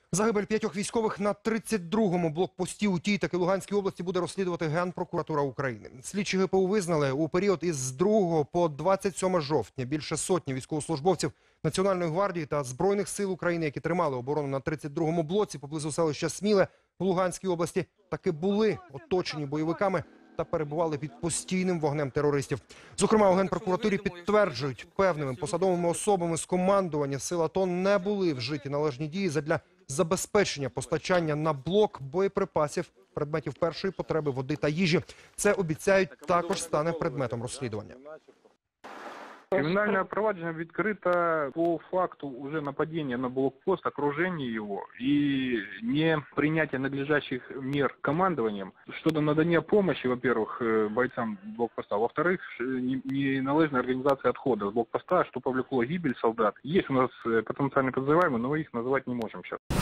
Загибель 5 військових на 32-му блокпості у тій та Луганській області буде розслідувати Генпрокуратура України. Слідчі ГПУ визнали, у період із 2 по 27 жовтня більше сотні військовослужбовців Національної гвардії та Збройних сил України, які тримали оборону на 32-му блоці поблизу селища Сміле в Луганській області, таки були оточені бойовиками та перебували під постійним вогнем терористів. Зокрема, у Генпрокуратурі підтверджують, певними посадовими особами з командування сил АТО не були вжиті належні дії задля забезпечення постачання на блок боєприпасів, предметів першої потреби, води та їжі. Це, обіцяють, також стане предметом розслідування. Криминальное провадження відкрито по факту уже нападения на блокпост, окружения его и не принятия надлежащих мер командованием щодо надания помощи, во-первых, бойцам блокпоста, во-вторых, неналежная организация отхода с блокпоста, что повлекло гибель солдат. Есть у нас потенциальные подозреваемые, но их называть не можем сейчас.